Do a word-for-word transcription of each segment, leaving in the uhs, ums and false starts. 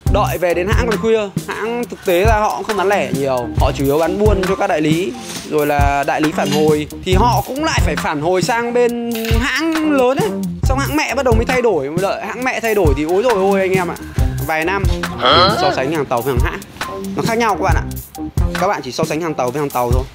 đợi về đến hãng còn khuya. Hãng thực tế ra họ cũng không bán lẻ nhiều, họ chủ yếu bán buôn cho các đại lý, rồi là đại lý phản hồi thì họ cũng lại phải phản hồi sang bên hãng lớn ấy, xong hãng mẹ bắt đầu mới thay đổi. Đợi hãng mẹ thay đổi thì ối rồi ôi anh em ạ, vài năm. So sánh hàng tàu với hàng hãng nó khác nhau các bạn ạ. Các bạn chỉ so sánh hàng tàu với hàng tàu thôi.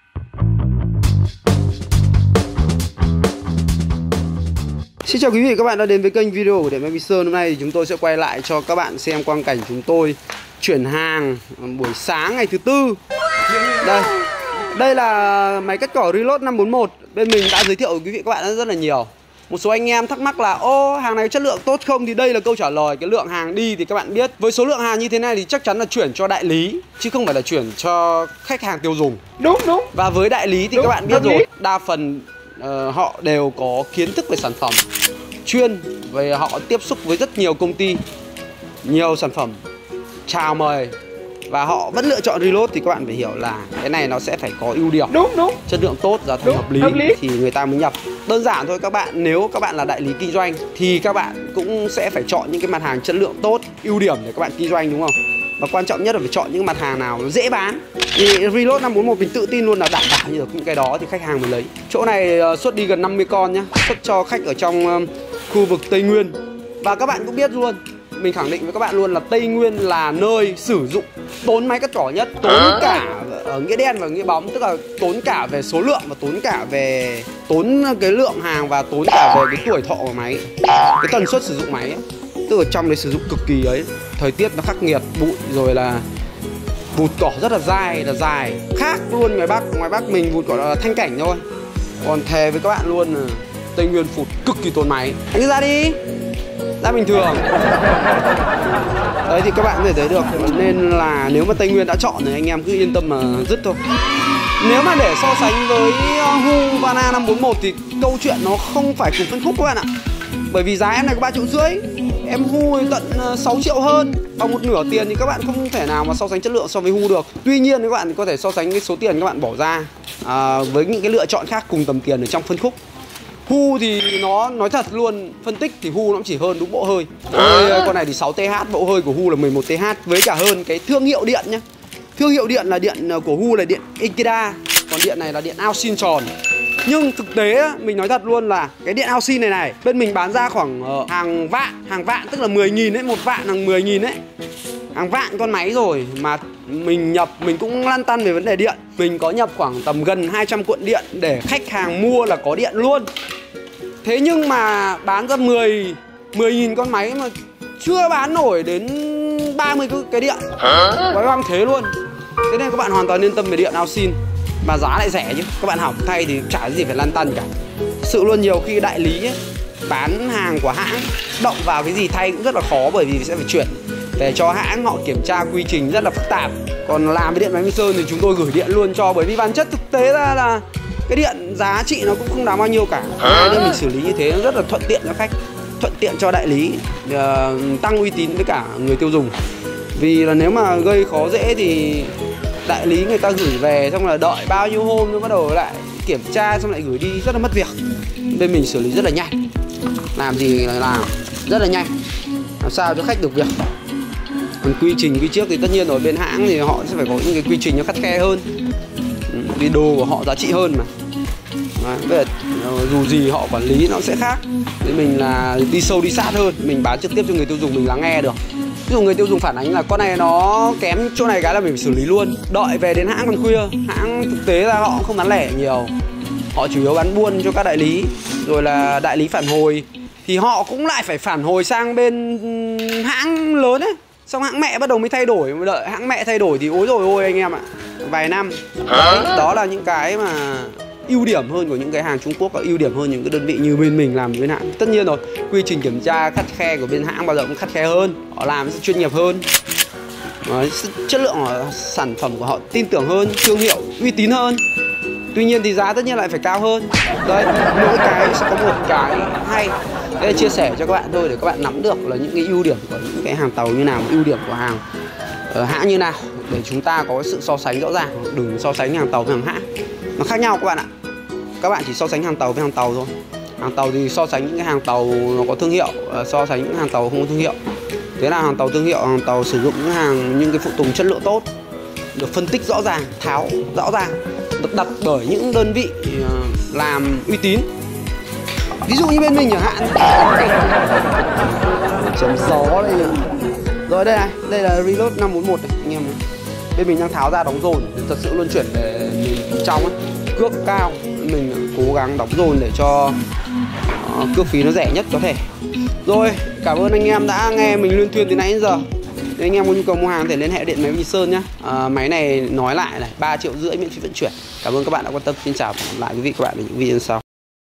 Xin chào quý vị, các bạn đã đến với kênh video của Điện Máy Bình Sơn. Hôm nay thì chúng tôi sẽ quay lại cho các bạn xem quang cảnh chúng tôi chuyển hàng buổi sáng ngày thứ tư. Đây, đây là máy cắt cỏ Reload năm bốn một. Bên mình đã giới thiệu với quý vị các bạn rất là nhiều. Một số anh em thắc mắc là ô hàng này chất lượng tốt không, thì đây là câu trả lời. Cái lượng hàng đi thì các bạn biết, với số lượng hàng như thế này thì chắc chắn là chuyển cho đại lý chứ không phải là chuyển cho khách hàng tiêu dùng. Đúng đúng. Và với đại lý thì đúng, các bạn biết rồi, lý. đa phần uh, họ đều có kiến thức về sản phẩm chuyên, về họ tiếp xúc với rất nhiều công ty, nhiều sản phẩm chào mời, và họ vẫn lựa chọn Reload. Thì các bạn phải hiểu là cái này nó sẽ phải có ưu điểm, đúng đúng, chất lượng tốt, giá thành hợp lý, hợp lý thì người ta mới nhập. Đơn giản thôi các bạn, nếu các bạn là đại lý kinh doanh thì các bạn cũng sẽ phải chọn những cái mặt hàng chất lượng tốt, ưu điểm để các bạn kinh doanh, đúng không? Và quan trọng nhất là phải chọn những mặt hàng nào nó dễ bán. Thì Reload năm bốn một mình tự tin luôn là đảm bảo như được những cái đó thì khách hàng mới lấy. Chỗ này uh, xuất đi gần năm mươi con nhá, xuất cho khách ở trong uh, khu vực Tây Nguyên. Và các bạn cũng biết luôn, mình khẳng định với các bạn luôn là Tây Nguyên là nơi sử dụng tốn máy cắt cỏ nhất, tốn cả ở nghĩa đen và nghĩa bóng, tức là tốn cả về số lượng và tốn cả về tốn cái lượng hàng và tốn cả về cái tuổi thọ của máy, cái tần suất sử dụng máy ấy. Tức là trong đấy sử dụng cực kỳ ấy, thời tiết nó khắc nghiệt, bụi rồi là vụt cỏ rất là dài, là dài khác luôn ngoài Bắc. Ngoài Bắc mình vụt cỏ là thanh cảnh thôi, còn thề với các bạn luôn là Tây Nguyên phụt cực kỳ tốn máy. Anh cứ ra đi, ra bình thường. Đấy thì các bạn có thể thấy được, nên là nếu mà Tây Nguyên đã chọn thì anh em cứ yên tâm mà dứt thôi. Nếu mà để so sánh với Husqvarna năm bốn một thì câu chuyện nó không phải cùng phân khúc các bạn ạ. Bởi vì giá em này có ba triệu rưỡi, em Hu tận sáu triệu hơn, bằng một nửa tiền thì các bạn không thể nào mà so sánh chất lượng so với Hu được. Tuy nhiên các bạn có thể so sánh cái số tiền các bạn bỏ ra à, với những cái lựa chọn khác cùng tầm tiền ở trong phân khúc. Hu thì nó nói thật luôn, phân tích thì Hu nó cũng chỉ hơn đúng bộ hơi. Bộ hơi con này thì sáu tê hát, bộ hơi của Hu là mười một tê hát, với cả hơn cái thương hiệu điện nhá. Thương hiệu điện là điện của Hu là điện Ikeda, còn điện này là điện Aosin tròn. Nhưng thực tế mình nói thật luôn là cái điện Aosin này này, bên mình bán ra khoảng uh, hàng vạn, hàng vạn tức là mười nghìn ấy, một vạn hàng mười nghìn ấy. Hàng vạn con máy rồi mà mình nhập, mình cũng lăn tăn về vấn đề điện. Mình có nhập khoảng tầm gần hai trăm cuộn điện để khách hàng mua là có điện luôn. Thế nhưng mà bán ra mười nghìn con máy mà chưa bán nổi đến ba mươi cái điện. Quái băng thế luôn. Thế nên các bạn hoàn toàn yên tâm về điện Aosin. Mà giá lại rẻ chứ, các bạn hỏng thay thì chả có gì phải lăn tăn cả. Sự luôn nhiều khi đại lý ấy, bán hàng của hãng động vào cái gì thay cũng rất là khó, bởi vì sẽ phải chuyển để cho hãng họ kiểm tra quy trình rất là phức tạp. Còn làm với Điện Máy Bình Sơn thì chúng tôi gửi điện luôn cho, bởi vì bản chất thực tế ra là cái điện giá trị nó cũng không đáng bao nhiêu cả. Nên mình xử lý như thế nó rất là thuận tiện cho khách, thuận tiện cho đại lý, uh, tăng uy tín với cả người tiêu dùng. Vì là nếu mà gây khó dễ thì đại lý người ta gửi về xong là đợi bao nhiêu hôm nó bắt đầu lại kiểm tra xong lại gửi đi, rất là mất việc. Bên mình xử lý rất là nhanh, làm gì là làm rất là nhanh, làm sao cho khách được việc. Còn quy trình quy trước thì tất nhiên rồi, bên hãng thì họ sẽ phải có những cái quy trình nó khắt khe hơn, vì đồ của họ giá trị hơn mà. Đấy, dù gì họ quản lý nó sẽ khác. Nên mình là đi sâu đi sát hơn, mình bán trực tiếp cho người tiêu dùng, mình lắng nghe được. Ví dụ người tiêu dùng phản ánh là con này nó kém chỗ này cái là mình phải xử lý luôn. Đợi về đến hãng còn khuya. Hãng thực tế ra họ cũng không bán lẻ nhiều, họ chủ yếu bán buôn cho các đại lý, rồi là đại lý phản hồi thì họ cũng lại phải phản hồi sang bên hãng lớn ấy, xong hãng mẹ bắt đầu mới thay đổi. Đợi hãng mẹ thay đổi thì ối rồi ôi anh em ạ, vài năm. Đấy, đó là những cái mà ưu điểm hơn của những cái hàng Trung Quốc, và ưu điểm hơn những cái đơn vị như bên mình làm với hãng. Tất nhiên rồi, quy trình kiểm tra khắt khe của bên hãng bao giờ cũng khắt khe hơn, họ làm sẽ chuyên nghiệp hơn. Đấy, chất lượng của sản phẩm của họ tin tưởng hơn, thương hiệu uy tín hơn. Tuy nhiên thì giá tất nhiên lại phải cao hơn. Đấy, mỗi cái sẽ có một cái hay. Đây chia sẻ cho các bạn thôi để các bạn nắm được là những cái ưu điểm của những cái hàng tàu như nào, ưu điểm của hàng uh, hãng như nào, để chúng ta có sự so sánh rõ ràng. Đừng so sánh hàng tàu với hàng hãng, nó khác nhau các bạn ạ. Các bạn chỉ so sánh hàng tàu với hàng tàu thôi. Hàng tàu thì so sánh những cái hàng tàu nó có thương hiệu, so sánh những hàng tàu không có thương hiệu. Thế là hàng tàu thương hiệu, hàng tàu sử dụng những hàng những cái phụ tùng chất lượng tốt, được phân tích rõ ràng, tháo rõ ràng, được đặt bởi những đơn vị làm uy tín. Ví dụ như bên mình chẳng hạn. Chấm gió đây nhỉ. Rồi đây này, đây là Reload năm bốn một này anh em này. Bên mình đang tháo ra đóng dồn, thật sự luân chuyển về trong ấy. Cước cao, mình cố gắng đóng dồn để cho uh, cước phí nó rẻ nhất có thể. Rồi, cảm ơn anh em đã nghe mình luyên thuyên từ nãy đến giờ. Nếu anh em có nhu cầu mua hàng thì liên hệ điện máy Bình Sơn nhá. À, máy này nói lại này ba triệu rưỡi miễn phí vận chuyển. Cảm ơn các bạn đã quan tâm. Xin chào và hẹn gặp lại quý vị các bạn ở những video sau.